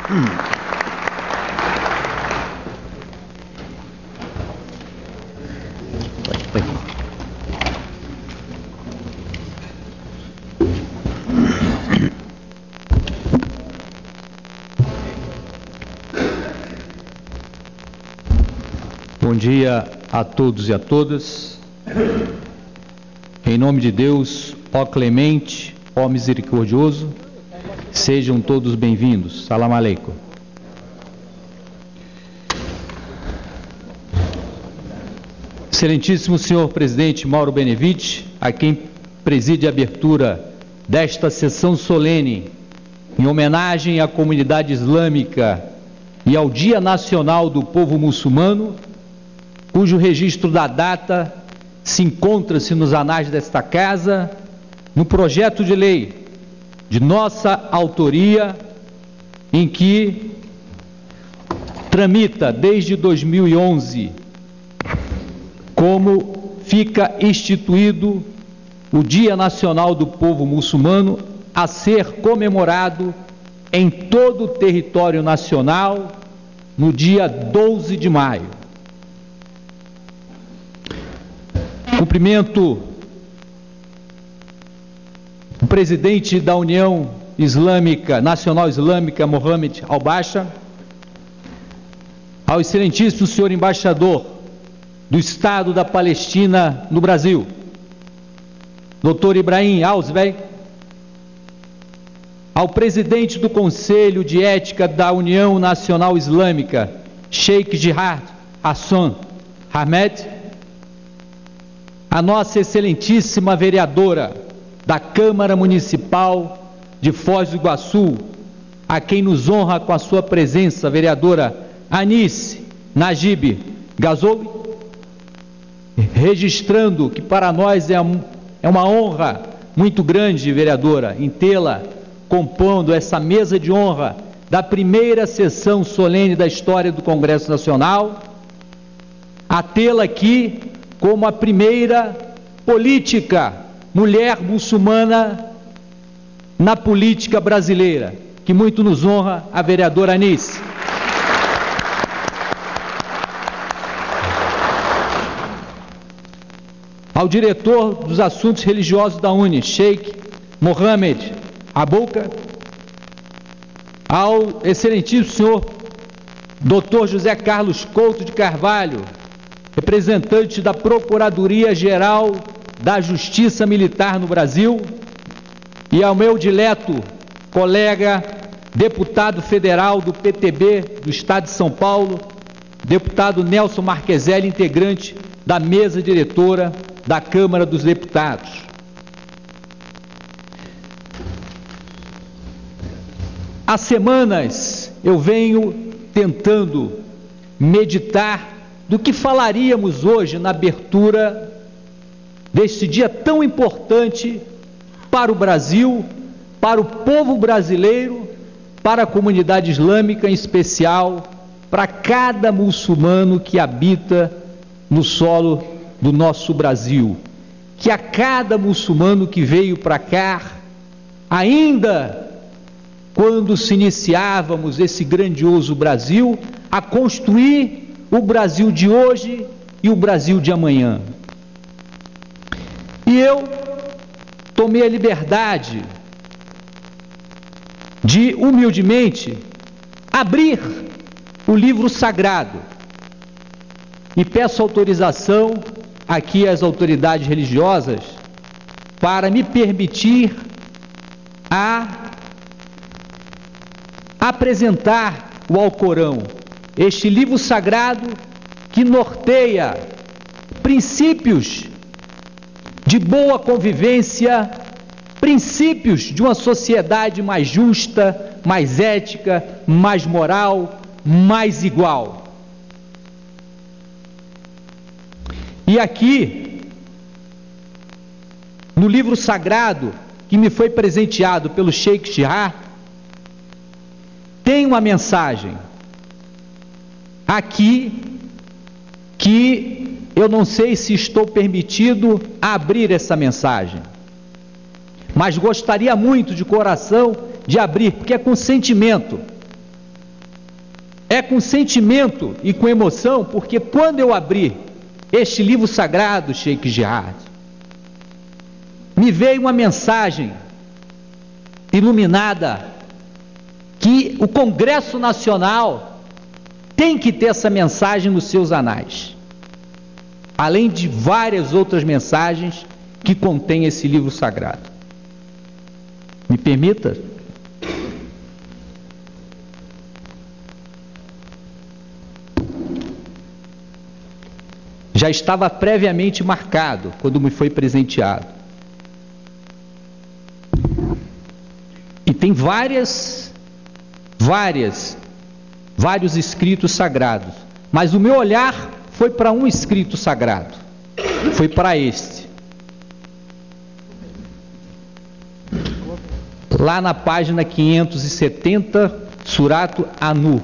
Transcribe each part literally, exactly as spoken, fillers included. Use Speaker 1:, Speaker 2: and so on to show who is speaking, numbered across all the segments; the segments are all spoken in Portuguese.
Speaker 1: Bom dia a todos e a todas. Em nome de Deus, ó clemente, ó misericordioso, sejam todos bem-vindos. Salam aleikum. Excelentíssimo senhor presidente Mauro Benevides, a quem preside a abertura desta sessão solene em homenagem à comunidade islâmica e ao Dia Nacional do Povo Muçulmano, cujo registro da data se encontra-se nos anais desta casa, no projeto de lei de nossa autoria, em que tramita desde dois mil e onze, como fica instituído o Dia Nacional do Povo Muçulmano, a ser comemorado em todo o território nacional no dia doze de maio. Cumprimento o presidente da União Islâmica, Nacional Islâmica, Mohamed Al-Basha, ao excelentíssimo senhor embaixador do Estado da Palestina no Brasil, doutor Ibrahim Alzbey, ao presidente do Conselho de Ética da União Nacional Islâmica, Sheikh Jihad Hassan Ahmed, a nossa excelentíssima vereadora da Câmara Municipal de Foz do Iguaçu, a quem nos honra com a sua presença, vereadora Anice Najib Gazobi, registrando que para nós é, um, é uma honra muito grande, vereadora, em tê-la compondo essa mesa de honra da primeira sessão solene da história do Congresso Nacional, a tê-la aqui como a primeira política mulher muçulmana na política brasileira, que muito nos honra a vereadora Anice. Ao diretor dos assuntos religiosos da U N E, Sheikh Mohamed Abouka, ao excelentíssimo senhor doutor José Carlos Couto de Carvalho, representante da Procuradoria-Geral da Justiça Militar no Brasil, e ao meu dileto colega, deputado federal do P T B do Estado de São Paulo, deputado Nelson Marqueselli, integrante da mesa diretora da Câmara dos Deputados. Há semanas eu venho tentando meditar do que falaríamos hoje na abertura deste dia tão importante para o Brasil, para o povo brasileiro, para a comunidade islâmica em especial, para cada muçulmano que habita no solo do nosso Brasil, que a cada muçulmano que veio para cá, ainda quando se iniciávamos esse grandioso Brasil, a construir o Brasil de hoje e o Brasil de amanhã. E eu tomei a liberdade de, humildemente, abrir o livro sagrado e peço autorização aqui às autoridades religiosas para me permitir a apresentar o Alcorão, este livro sagrado que norteia princípios de boa convivência, princípios de uma sociedade mais justa, mais ética, mais moral, mais igual. E aqui, no livro sagrado que me foi presenteado pelo Sheikh Jihad, tem uma mensagem aqui que eu não sei se estou permitido abrir essa mensagem, mas gostaria muito de coração de abrir, porque é com sentimento é com sentimento e com emoção, porque quando eu abri este livro sagrado, Sheikh Jihad, me veio uma mensagem iluminada, que o Congresso Nacional tem que ter essa mensagem nos seus anais, além de várias outras mensagens que contém esse livro sagrado. Me permita? Já estava previamente marcado quando me foi presenteado. E tem várias, várias, vários escritos sagrados. Mas o meu olhar foi para um escrito sagrado. Foi para este. Lá na página quinhentos e setenta, Surato An-Nur.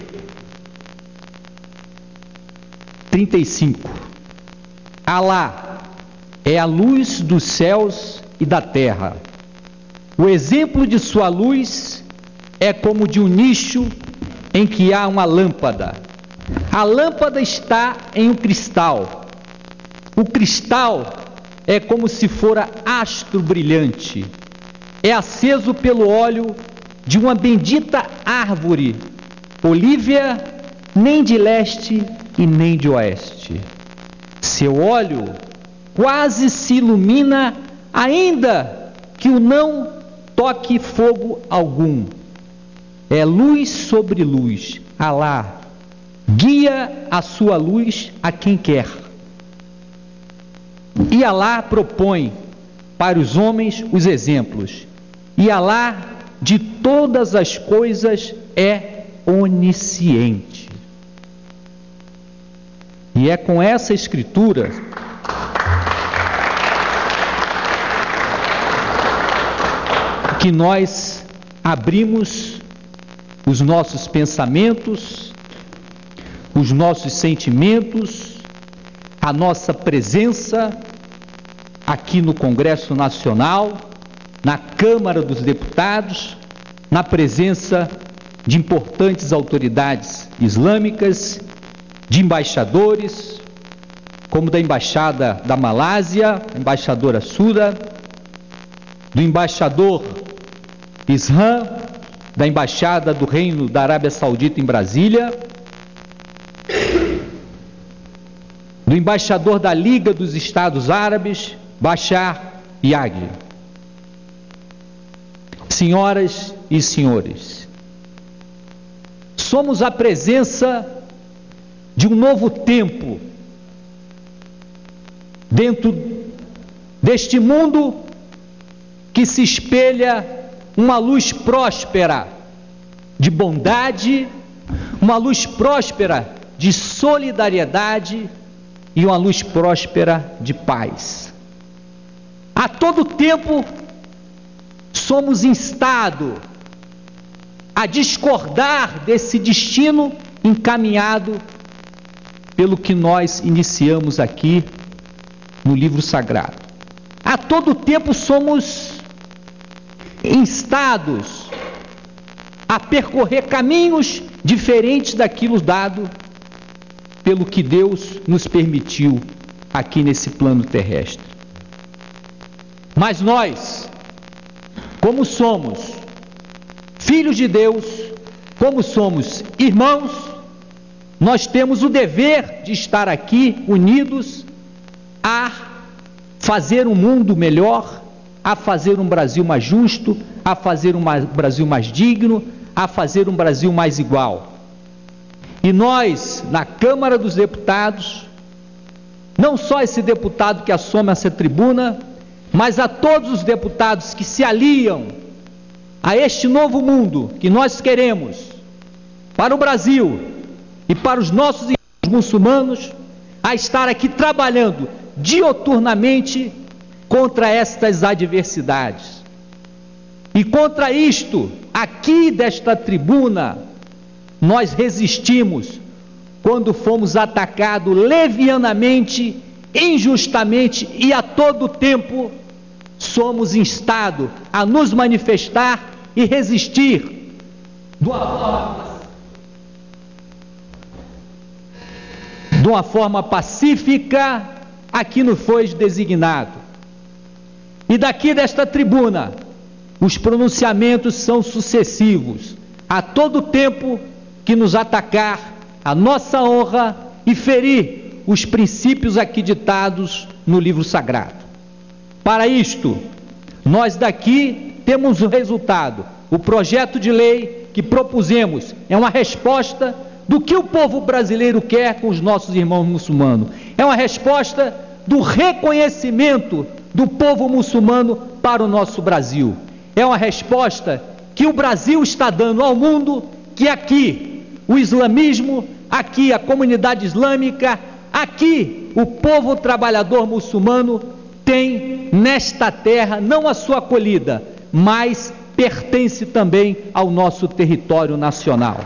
Speaker 1: trinta e cinco. Alá é a luz dos céus e da terra. O exemplo de sua luz é como de um nicho em que há uma lâmpada. A lâmpada está em um cristal. O cristal é como se fora astro brilhante. É aceso pelo óleo de uma bendita árvore, olívia, nem de leste e nem de oeste. Seu óleo quase se ilumina, ainda que o não toque fogo algum. É luz sobre luz. Alá guia a sua luz a quem quer. E Alá propõe para os homens os exemplos. E Alá de todas as coisas é onisciente. E é com essa escritura que nós abrimos os nossos pensamentos, os nossos sentimentos, a nossa presença aqui no Congresso Nacional, na Câmara dos Deputados, na presença de importantes autoridades islâmicas, de embaixadores, como da Embaixada da Malásia, a embaixadora Suda, do embaixador Isram, da Embaixada do Reino da Arábia Saudita em Brasília, do embaixador da Liga dos Estados Árabes, Bashar Yaghi. Senhoras e senhores, somos a presença de um novo tempo dentro deste mundo que se espelha uma luz próspera de bondade, uma luz próspera de solidariedade e uma luz próspera de paz. A todo tempo somos instados a discordar desse destino encaminhado pelo que nós iniciamos aqui no livro sagrado. A todo tempo somos instados a percorrer caminhos diferentes daquilo dado pelo que Deus nos permitiu aqui nesse plano terrestre. Mas nós, como somos filhos de Deus, como somos irmãos, nós temos o dever de estar aqui unidos a fazer um mundo melhor, a fazer um Brasil mais justo, a fazer um Brasil mais digno, a fazer um Brasil mais igual. E nós, na Câmara dos Deputados, não só esse deputado que assome essa tribuna, mas a todos os deputados que se aliam a este novo mundo que nós queremos para o Brasil e para os nossos irmãos muçulmanos, a estar aqui trabalhando dioturnamente contra estas adversidades. E contra isto, aqui desta tribuna, nós resistimos quando fomos atacados levianamente, injustamente, e a todo tempo somos instados a nos manifestar e resistir do de uma forma pacífica a que nos foi designado. E daqui desta tribuna, os pronunciamentos são sucessivos, a todo tempo que nos atacar a nossa honra e ferir os princípios aqui ditados no livro sagrado. Para isto, nós daqui temos o resultado. O projeto de lei que propusemos é uma resposta do que o povo brasileiro quer com os nossos irmãos muçulmanos. É uma resposta do reconhecimento do povo muçulmano para o nosso Brasil. É uma resposta que o Brasil está dando ao mundo, que aqui o islamismo, aqui a comunidade islâmica, aqui o povo trabalhador muçulmano tem nesta terra não a sua acolhida, mas pertence também ao nosso território nacional.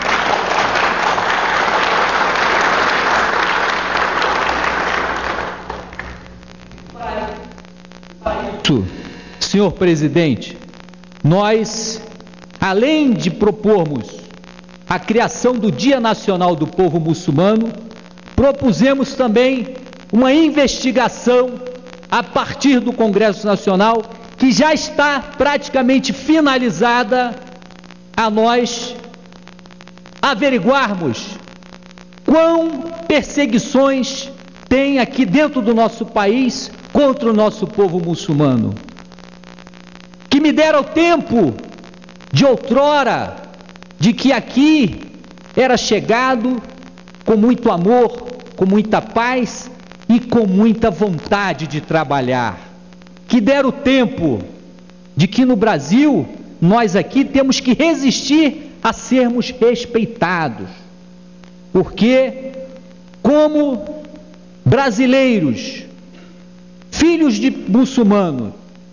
Speaker 1: Senhor presidente, nós, além de propormos a criação do Dia Nacional do Povo Muçulmano, propusemos também uma investigação a partir do Congresso Nacional, que já está praticamente finalizada, a nós averiguarmos quão perseguições tem aqui dentro do nosso país contra o nosso povo muçulmano. Que me dera o tempo de outrora, de que aqui era chegado com muito amor, com muita paz e com muita vontade de trabalhar. Que dera o tempo de que no Brasil nós aqui temos que resistir a sermos respeitados, porque como brasileiros, filhos de muçulmanos,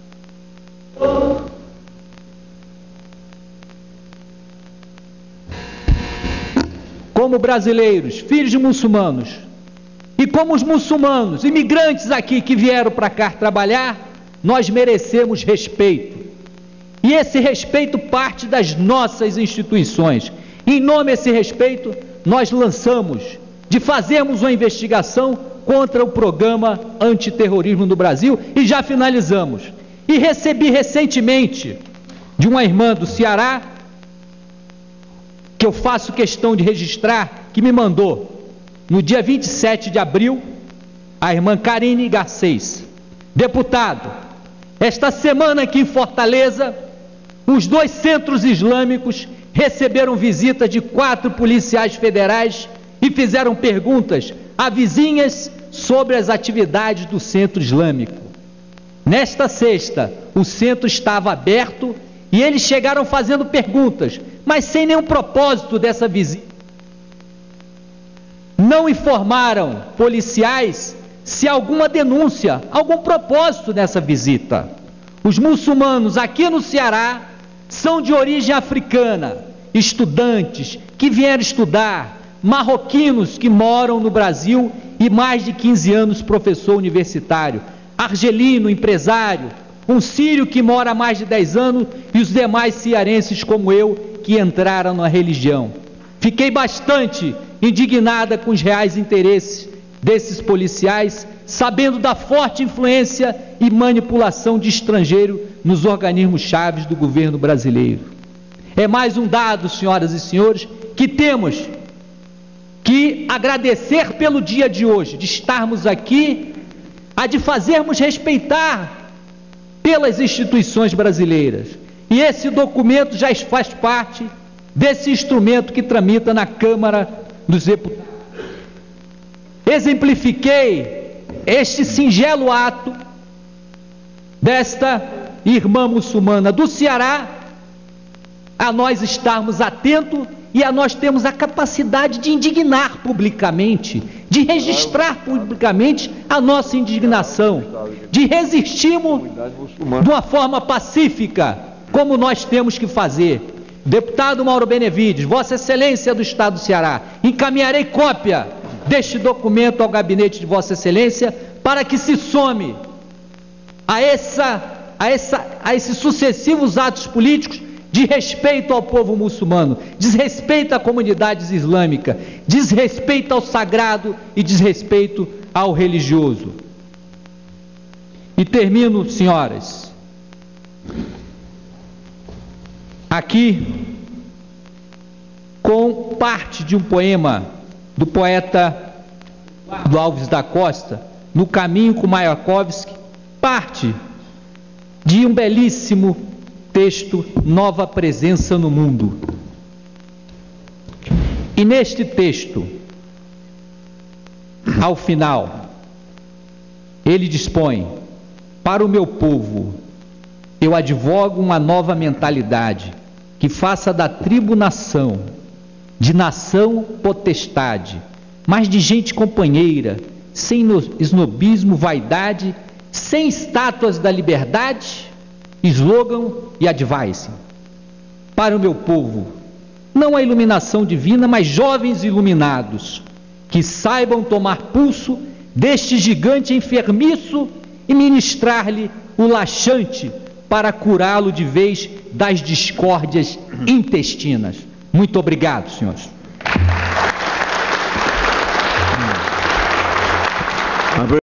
Speaker 1: como brasileiros, filhos de muçulmanos, e como os muçulmanos, imigrantes aqui que vieram para cá trabalhar, nós merecemos respeito. E esse respeito parte das nossas instituições. Em nome desse respeito, nós lançamos de fazermos uma investigação contra o programa antiterrorismo no Brasil e já finalizamos. E recebi recentemente de uma irmã do Ceará, que eu faço questão de registrar, que me mandou, no dia vinte e sete de abril, a irmã Karine Garcês: deputado, esta semana aqui em Fortaleza, os dois centros islâmicos receberam visita de quatro policiais federais e fizeram perguntas a vizinhas sobre as atividades do centro islâmico. Nesta sexta, o centro estava aberto e eles chegaram fazendo perguntas, mas sem nenhum propósito dessa visita. Não informaram policiais se alguma denúncia, algum propósito nessa visita. Os muçulmanos aqui no Ceará são de origem africana, estudantes que vieram estudar, marroquinos que moram no Brasil e mais de quinze anos professor universitário, argelino, empresário, um sírio que mora há mais de dez anos e os demais cearenses como eu que entraram na religião. Fiquei bastante indignada com os reais interesses desses policiais, sabendo da forte influência e manipulação de estrangeiro nos organismos chaves do governo brasileiro. É mais um dado, senhoras e senhores, que temos que agradecer pelo dia de hoje, de estarmos aqui, a de fazermos respeitar pelas instituições brasileiras. E esse documento já faz parte desse instrumento que tramita na Câmara dos Deputados. Exemplifiquei este singelo ato desta irmã muçulmana do Ceará, a nós estarmos atentos e a nós temos a capacidade de indignar publicamente, de registrar publicamente a nossa indignação, de resistirmos de uma forma pacífica, como nós temos que fazer. Deputado Mauro Benevides, Vossa Excelência do Estado do Ceará, encaminharei cópia deste documento ao gabinete de Vossa Excelência para que se some a, essa, a, essa, a esses sucessivos atos políticos desrespeito ao povo muçulmano, desrespeito à comunidade islâmica, desrespeito ao sagrado e desrespeito ao religioso. E termino, senhoras, aqui com parte de um poema do poeta do Alves da Costa, No Caminho com Mayakovsky, parte de um belíssimo texto, Nova Presença no Mundo. E neste texto, ao final, ele dispõe: para o meu povo, eu advogo uma nova mentalidade que faça da tribo nação, de nação potestade, mas de gente companheira, sem snobismo, vaidade, sem estátuas da liberdade, slogan e advice. Para o meu povo, não a iluminação divina, mas jovens iluminados, que saibam tomar pulso deste gigante enfermiço e ministrar-lhe o laxante para curá-lo de vez das discórdias intestinas. Muito obrigado, senhores.